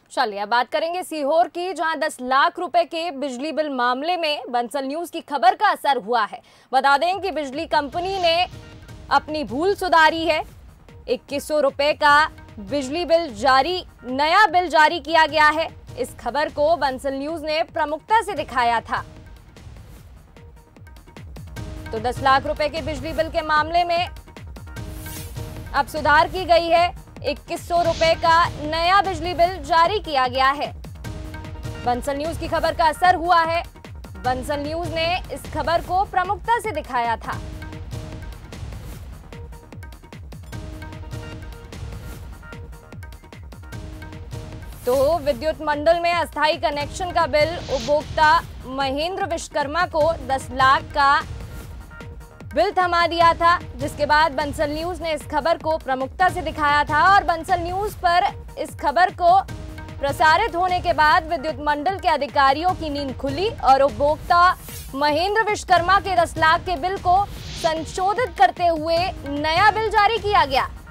चलिए अब बात करेंगे सीहोर की, जहां 10 लाख रुपए के बिजली बिल मामले में बंसल न्यूज की खबर का असर हुआ है। बता दें कि बिजली कंपनी ने अपनी भूल सुधारी है। 2100 रुपए का बिजली बिल नया बिल जारी किया गया है। इस खबर को बंसल न्यूज ने प्रमुखता से दिखाया था। तो 10 लाख रुपए के बिजली बिल के मामले में अब सुधार की गई है। 2100 रुपए का नया बिजली बिल जारी किया गया है। बंसल न्यूज की खबर का असर हुआ है। बंसल न्यूज ने इस खबर को प्रमुखता से दिखाया था। तो विद्युत मंडल में अस्थायी कनेक्शन का बिल उपभोक्ता महेंद्र विश्वकर्मा को 10 लाख का बिल थमा दिया था, जिसके बाद बंसल न्यूज ने इस खबर को प्रमुखता से दिखाया था। और बंसल न्यूज पर इस खबर को प्रसारित होने के बाद विद्युत मंडल के अधिकारियों की नींद खुली और उपभोक्ता महेंद्र विश्वकर्मा के 10 लाख के बिल को संशोधित करते हुए नया बिल जारी किया गया।